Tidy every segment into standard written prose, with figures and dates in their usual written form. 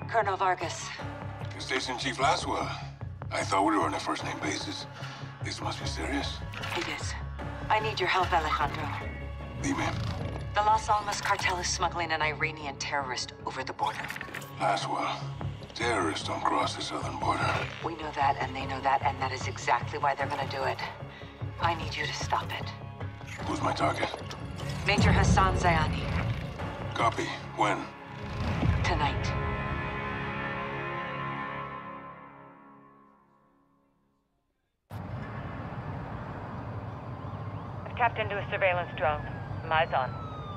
Colonel Vargas. Station Chief Laswell. I thought we were on a first-name basis. This must be serious. It is. I need your help, Alejandro. Dime. The Las Almas cartel is smuggling an Iranian terrorist over the border. Laswell. Terrorists don't cross the southern border. We know that, and they know that, and that is exactly why they're gonna do it. I need you to stop it. Who's my target? Major Hassan Zyani. Copy. When? Tonight. I've tapped into a surveillance drone. Eyes on.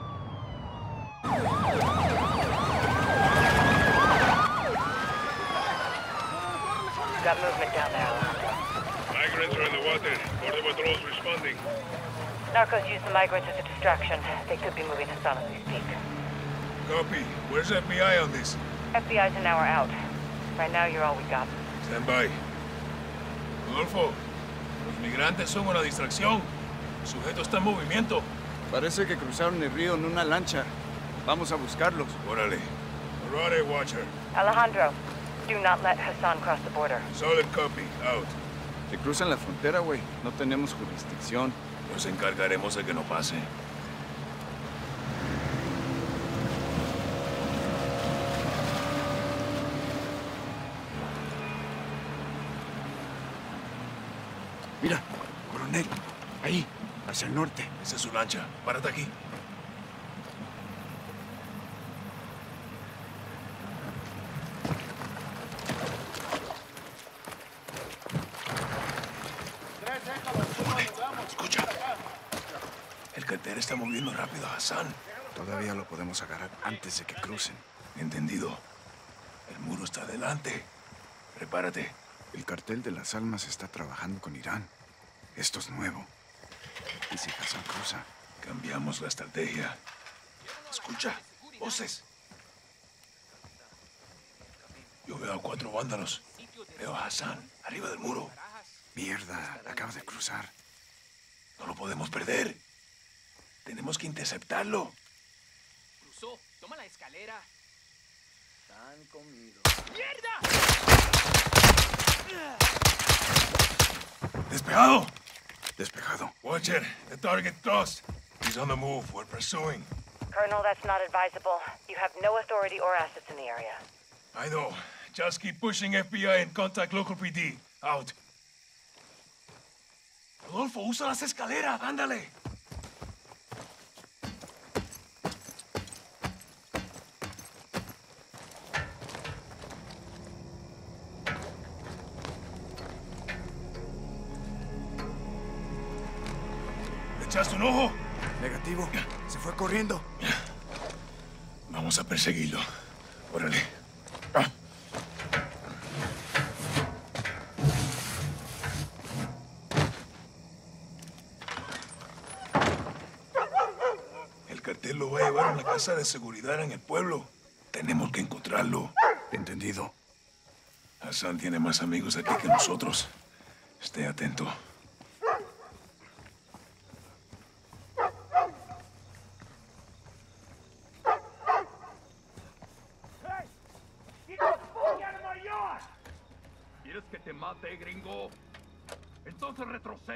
Got movement down there, Alejandro. Migrants are in the water. Border patrols responding. Narcos use the migrants as a distraction. They could be moving Hassan as we speak. Copy. Where's FBI on this? FBI's an hour out. Right now, you're all we got. Stand by. Rodolfo, los migrantes son una distracción. El sujeto está en movimiento. Parece que cruzaron el río en una lancha. Vamos a buscarlos. Órale. Alright, Watcher. Alejandro, do not let Hassan cross the border. Solid copy. Out. Se cruzan la frontera, güey. No tenemos jurisdicción. Nos encargaremos de que no pase. Mira, coronel. Ahí, hacia el norte. Esa es su lancha. Párate aquí. Escucha. El cartel está moviendo rápido a Hassan. Todavía lo podemos agarrar antes de que crucen. Entendido. El muro está adelante. Prepárate. El cartel de las almas está trabajando con Irán. Esto es nuevo. ¿Y si Hassan cruza? Cambiamos la estrategia. Escucha. Voces. Yo veo a 4 vándalos. Veo a Hassan arriba del muro. Mierda, acaba de cruzar. No lo podemos perder. Tenemos que interceptarlo. Cruzó. Toma la escalera. Están comidos. ¡Mierda! ¡Despejado! Despejado. Watcher, the target crossed. He's on the move. We're pursuing. Colonel, that's not advisable. You have no authority or assets in the area. I know. Just keep pushing FBI and contact local PD. Out. Rodolfo, usa las escaleras. Ándale. ¿Le echaste un ojo? Negativo. Se fue corriendo. Vamos a perseguirlo. Órale. El cartel lo va a llevar a una casa de seguridad en el pueblo. Tenemos que encontrarlo. Entendido. Hassan tiene más amigos aquí que nosotros. Esté atento. ¿Quieres que te mate, gringo? Entonces retrocede.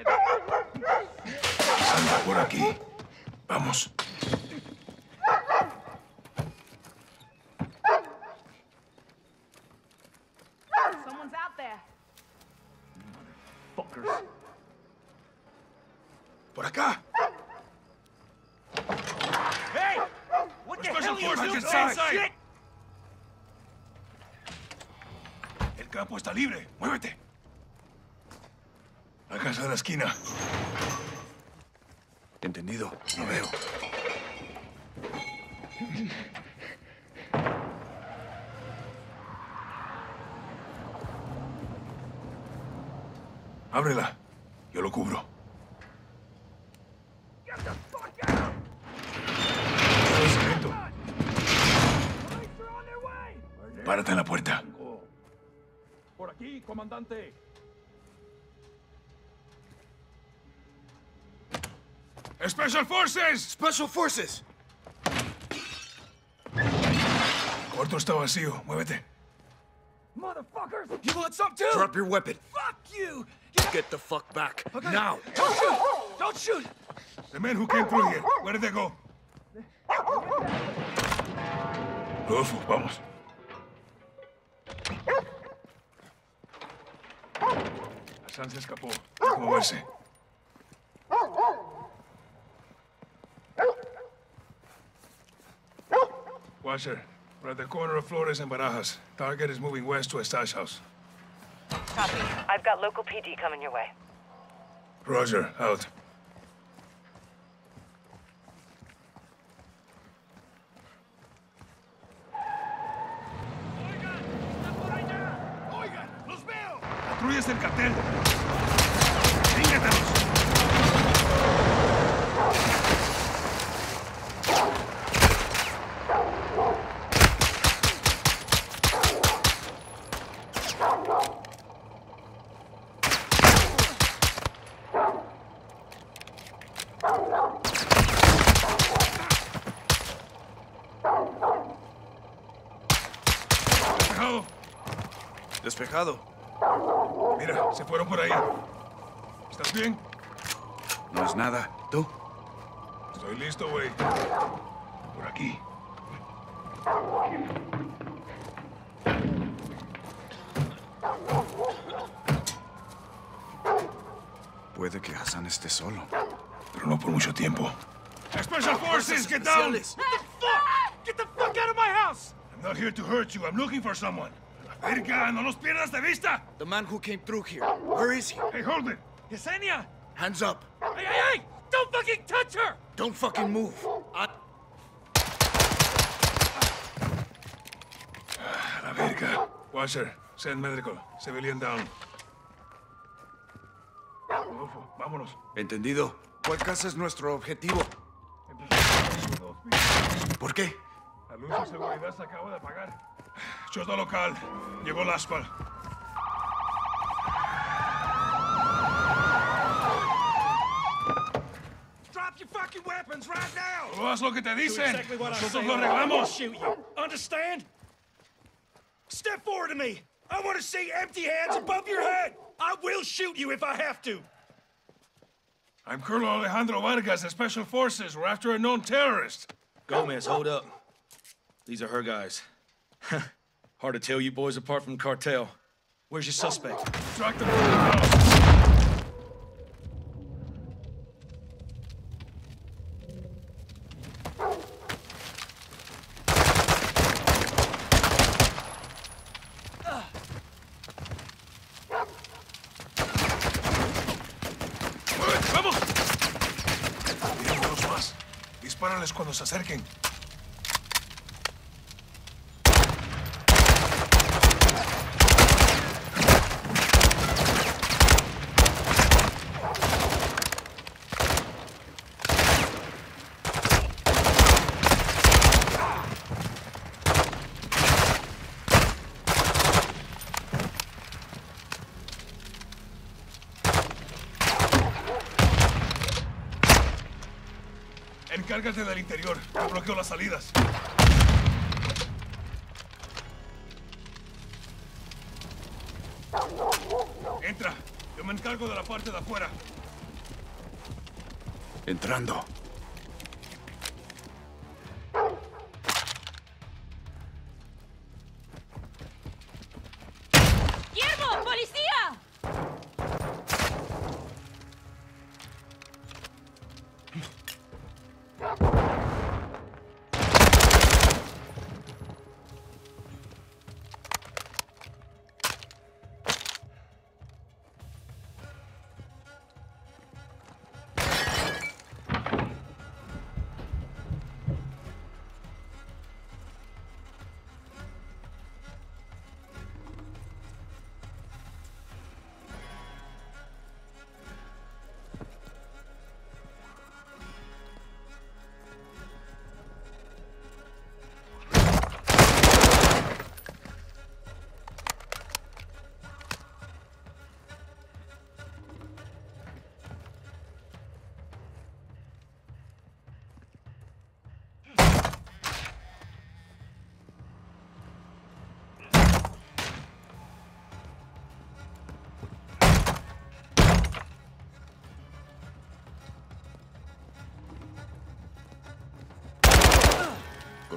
Anda por aquí. Vamos. Someone's out there. Fuckers. Por acá. Hey! What the Special hell you forces doing? inside. Shit! El campo está libre. Muévete. La casa de la esquina. Entendido. Lo veo. Ábrela. Yo lo cubro. Cuidado, sargento. Párate en la puerta. Por aquí, comandante. ¡Special Forces! Special Forces. El cuarto está vacío. Muévete. motherfuckers! You want some too? Drop your weapon. Fuck you! Get the fuck back. Okay. Now. Don't shoot! Don't shoot! The men who came through here, where did they go? Rodolfo, vamos. Hassan se escapó. Hay que moverse. Washer, we're at the corner of Flores and Barajas. Target is moving west to a stash house. Copy. I've got local PD coming your way. Roger, out. Oigan, los veo! Patrullas del cartel. Síguetelos. Despejado. Mira, se fueron por ahí. ¿Estás bien? No es nada. ¿Tú? Estoy listo, güey. Por aquí. Puede que Hassan esté solo. Pero no por mucho tiempo. Special Forces, get down! What the fuck? Get the fuck out of my house! I'm not here to hurt you. I'm looking for someone. Verga, no los pierdas de vista! The man who came through here. Where is he? Hey, hold it! Yesenia! Hands up. Hey, hey, hey! Don't fucking touch her! Don't fucking move. La verga. Washer, send medical. Civilian down. Rodolfo, vámonos. Entendido. ¿Cuál casa es nuestro objetivo? ¿Por qué? La luz de seguridad se acaba de apagar. Chota local. Llegó el ASPAL. Drop your fucking weapons right now! Tú haz lo que te Do dicen. exactly what I Nosotros say, lo or I will arreglamos. shoot you. Understand? Step forward to me. I want to see empty hands above your head. I will shoot you if I have to. I'm Colonel Alejandro Vargas of Special Forces. We're after a known terrorist. Gomez, hold up. These are her guys. Hard to tell you boys apart from the cartel. Where's your suspect? Track them from the house. ¡Vamos! Vienen dos más. Dispárales cuando se acerquen. Encárgate del interior. Yo bloqueo las salidas. Entra. Yo me encargo de la parte de afuera. Entrando. ¡Guillermo! ¡Policía!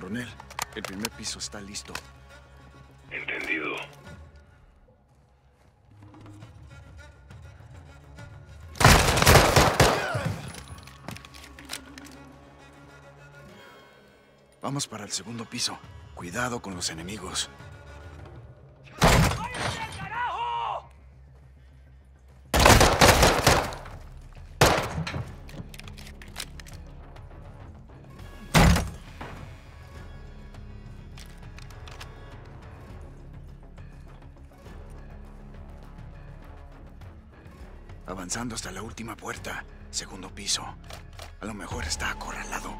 Coronel, el primer piso está listo. Entendido. Vamos para el segundo piso. Cuidado con los enemigos. Avanzando hasta la última puerta. Segundo piso. A lo mejor está acorralado.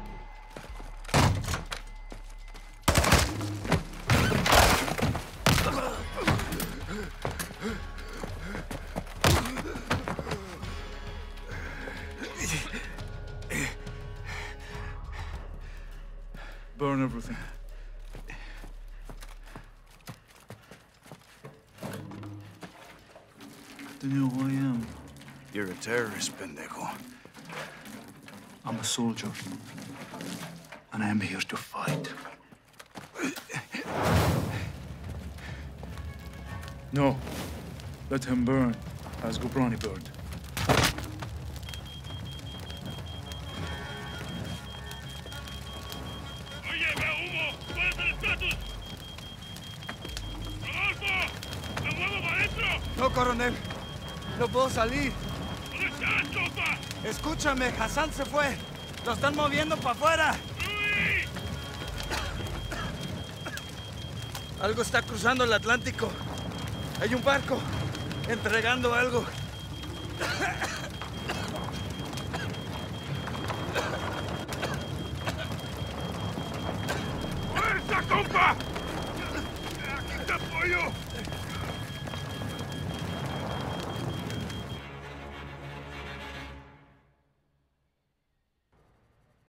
Burn everything. Do you know who I am? You're a terrorist, pendejo. I'm a soldier. And I'm here to fight. No. Let him burn, as Gobrani burned. Oye, veo humo. ¿Cuál es el estatus? ¡Rodolfo! ¡Me muevo para adentro! No, coronel. No puedo salir. ¿Dónde estás, tropa? Escúchame, Hassan se fue. Lo están moviendo para afuera. ¡Uy! Algo está cruzando el Atlántico. Hay un barco entregando algo. ¡Fuerza, compa! ¡Aquí te apoyo!